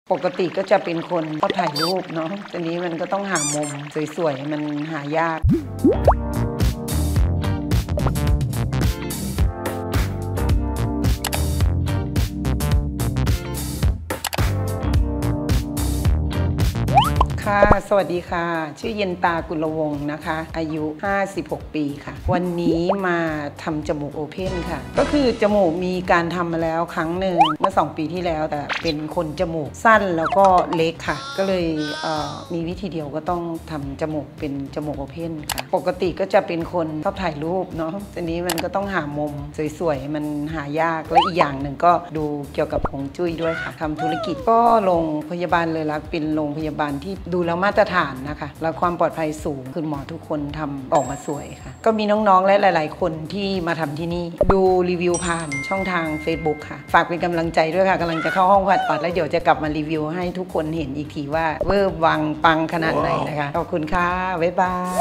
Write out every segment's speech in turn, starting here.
ปกติก็จะเป็นคนชอบถ่ายรูปเนาะทีนี้มันก็ต้องหามุมสวยๆมันหายากค่ะสวัสดีค่ะชื่อเย็นตากุลวงศ์นะคะอายุ56ปีค่ะวันนี้มาทำจมูกโอเพนค่ะก็คือจมูกมีการทำมาแล้วครั้งหนึ่งเมื่อ2 ปีที่แล้วแต่เป็นคนจมูกสั้นแล้วก็เล็กค่ะก็เลยมีวิธีเดียวก็ต้องทำจมูกเป็นจมูกโอเพนค่ะปกติก็จะเป็นคนชอบถ่ายรูปเนาะทีนี้มันก็ต้องหามุมสวยๆมันหายากและอีกอย่างหนึ่งก็ดูเกี่ยวกับฮวงจุ้ยด้วยค่ะทำธุรกิจก็โรงพยาบาลเลยรักเป็นโรงพยาบาลที่ดูแล้วมาตรฐานนะคะแล้วความปลอดภัยสูงคุณหมอทุกคนทำออกมาสวยค่ะก็มีน้องๆและหลายๆคนที่มาทำที่นี่ดูรีวิวผ่านช่องทาง Facebook ค่ะฝากเป็นกำลังใจด้วยค่ะกำลังจะเข้าห้องผ่าตัดแล้วเดี๋ยวจะกลับมารีวิวให้ทุกคนเห็นอีกทีว่าเวอร์วังปังขนาดไหนนะคะขอบคุณค่ะบ๊ายบาย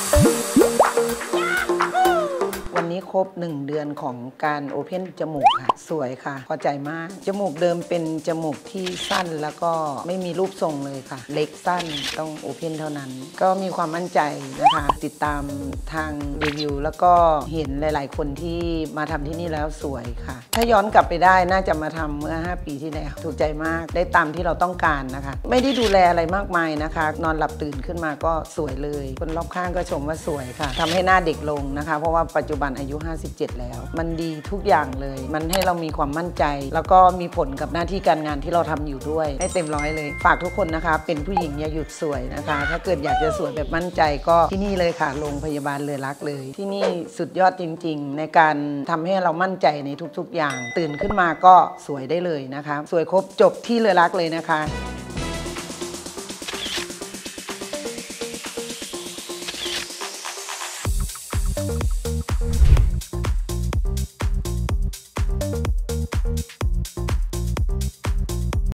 วันนี้ครบ1 เดือนของการโอเพนจมูกค่ะสวยค่ะพอใจมากจมูกเดิมเป็นจมูกที่สั้นแล้วก็ไม่มีรูปทรงเลยค่ะเล็กสั้นต้องโอเพนเท่านั้นก็มีความมั่นใจนะคะติดตามทางรีวิวแล้วก็เห็นหลายๆคนที่มาทำที่นี่แล้วสวยค่ะถ้าย้อนกลับไปได้น่าจะมาทำเมื่อ5 ปีที่แล้วถูกใจมากได้ตามที่เราต้องการนะคะไม่ได้ดูแลอะไรมากมายนะคะนอนหลับตื่นขึ้นมาก็สวยเลยคนรอบข้างก็ชมว่าสวยค่ะทำให้หน้าเด็กลงนะคะเพราะว่าปัจจุบันอายุ57แล้วมันดีทุกอย่างเลยมันให้เรามีความมั่นใจแล้วก็มีผลกับหน้าที่การงานที่เราทำอยู่ด้วยให้เต็มร้อยเลยฝากทุกคนนะคะเป็นผู้หญิงอย่าหยุดสวยนะคะถ้าเกิดอยากจะสวยแบบมั่นใจก็ที่นี่เลยค่ะโรงพยาบาลเลอรักเลยที่นี่สุดยอดจริงๆในการทำให้เรามั่นใจในทุกๆอย่างตื่นขึ้นมาก็สวยได้เลยนะคะสวยครบจบที่เลอรักเลยนะคะ